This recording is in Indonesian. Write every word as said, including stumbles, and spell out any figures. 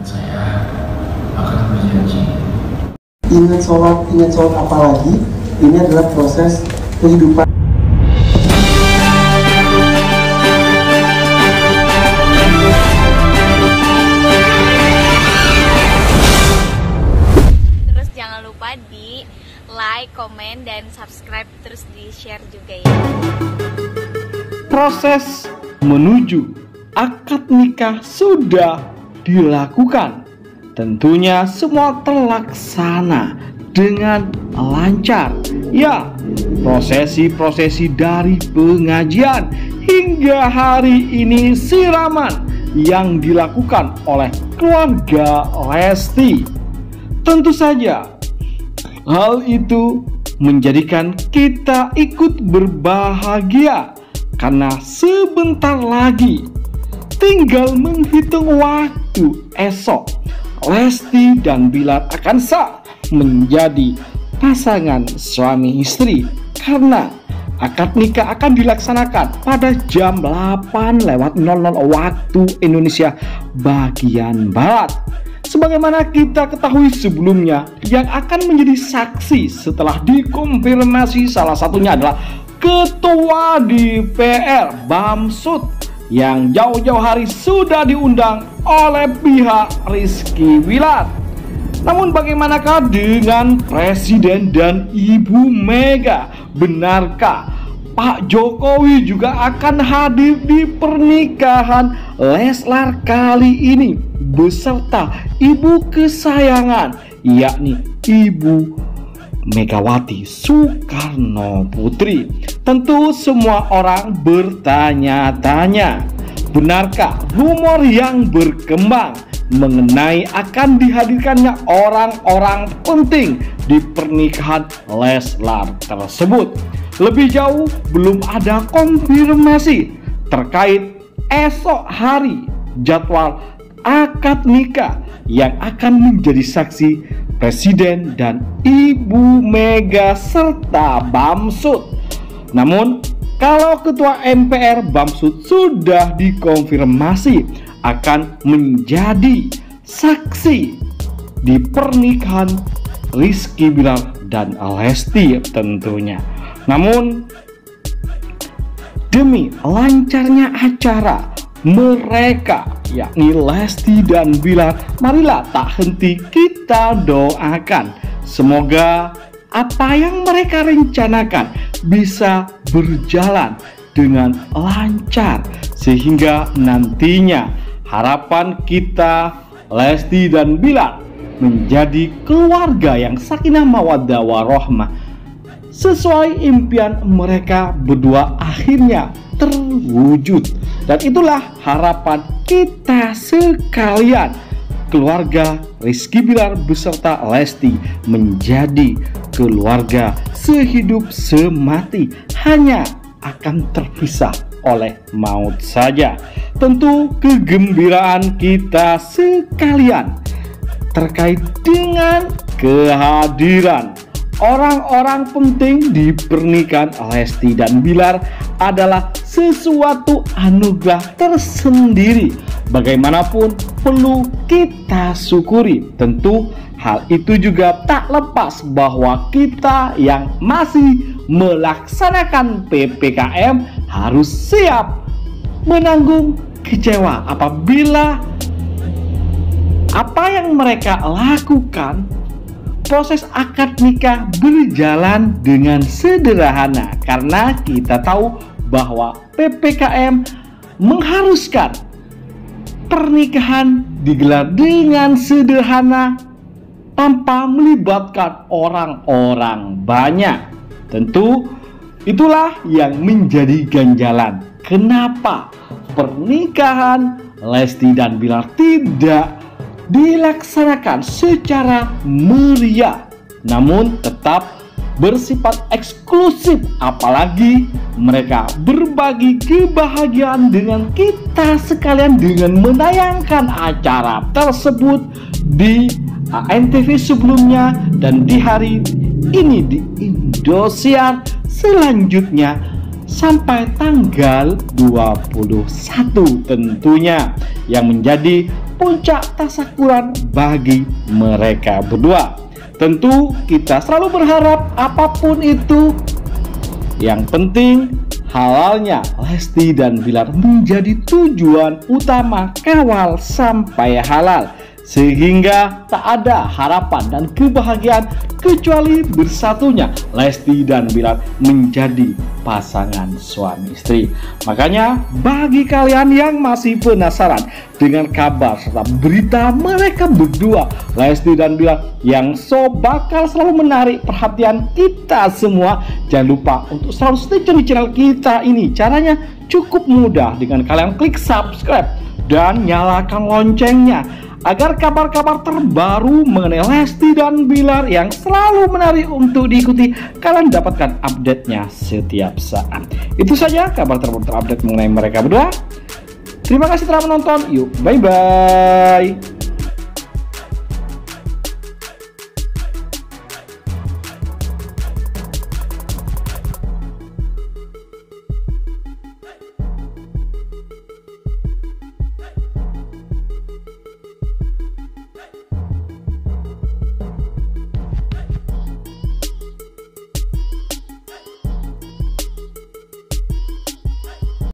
Saya akan berjanji. Ingat sholat, ingat sholat apa lagi? Ini adalah proses kehidupan. Terus jangan lupa di like, komen, dan subscribe, terus di share juga ya. Proses menuju akad nikah sudah dilakukan. Tentunya semua terlaksana dengan lancar. Ya, prosesi-prosesi dari pengajian hingga hari ini siraman yang dilakukan oleh keluarga Lesti. Tentu saja hal itu menjadikan kita ikut berbahagia, karena sebentar lagi tinggal menghitung waktu esok Lesti dan Bilar akan sah menjadi pasangan suami istri, karena akad nikah akan dilaksanakan pada jam delapan lewat nol nol waktu Indonesia bagian Barat. Sebagaimana kita ketahui sebelumnya, yang akan menjadi saksi setelah dikonfirmasi salah satunya adalah Ketua D P R Bamsud yang jauh-jauh hari sudah diundang oleh pihak Rizky Bilar. Namun bagaimanakah dengan Presiden dan Ibu Mega? Benarkah Pak Jokowi juga akan hadir di pernikahan Leslar kali ini beserta ibu kesayangan, yakni Ibu Megawati Soekarno Putri? Tentu semua orang bertanya-tanya, benarkah rumor yang berkembang mengenai akan dihadirkannya orang-orang penting di pernikahan Leslar tersebut? Lebih jauh, belum ada konfirmasi terkait esok hari jadwal akad nikah yang akan menjadi saksi Presiden dan Ibu Mega serta Bamsud. Namun, kalau Ketua M P R Bamsud sudah dikonfirmasi akan menjadi saksi di pernikahan Rizky Bilar dan Lesti tentunya. Namun, demi lancarnya acara mereka, yakni Lesti dan Bilar, marilah tak henti kita doakan semoga apa yang mereka rencanakan bisa berjalan dengan lancar, sehingga nantinya harapan kita Lesti dan Bilar menjadi keluarga yang sakinah mawaddah warahmah sesuai impian mereka berdua akhirnya terwujud. Dan itulah harapan kita sekalian, keluarga Rizky Bilar beserta Lesti menjadi keluarga sehidup semati, hanya akan terpisah oleh maut saja. Tentu kegembiraan kita sekalian terkait dengan kehadiran orang-orang penting di pernikahan Lesti dan Bilar adalah sesuatu anugerah tersendiri. Bagaimanapun perlu kita syukuri. Tentu hal itu juga tak lepas bahwa kita yang masih melaksanakan P P K M harus siap menanggung kecewa apabila apa yang mereka lakukan, proses akad nikah berjalan dengan sederhana, karena kita tahu bahwa P P K M mengharuskan pernikahan digelar dengan sederhana tanpa melibatkan orang-orang banyak. Tentu itulah yang menjadi ganjalan kenapa pernikahan Lesti dan Bilar tidak dilaksanakan secara meriah, namun tetap bersifat eksklusif, apalagi mereka berbagi kebahagiaan dengan kita sekalian dengan menayangkan acara tersebut di A N T V sebelumnya dan di hari ini di Indosiar selanjutnya sampai tanggal dua puluh satu tentunya, yang menjadi puncak tasakuran bagi mereka berdua. Tentu kita selalu berharap apapun itu, yang penting halalnya Lesti dan Bilar menjadi tujuan utama kawal sampai halal, sehingga tak ada harapan dan kebahagiaan kecuali bersatunya Lesti dan Bilar menjadi pasangan suami istri. Makanya bagi kalian yang masih penasaran dengan kabar serta berita mereka berdua, Lesti dan Bilar, yang so bakal selalu menarik perhatian kita semua, jangan lupa untuk selalu stay tune di channel kita ini. Caranya cukup mudah dengan kalian klik subscribe dan nyalakan loncengnya, agar kabar-kabar terbaru mengenai Lesti dan Bilar yang selalu menarik untuk diikuti, kalian dapatkan update-nya setiap saat. Itu saja kabar terbaru terupdate mengenai mereka berdua. Terima kasih telah menonton. Yuk, bye-bye.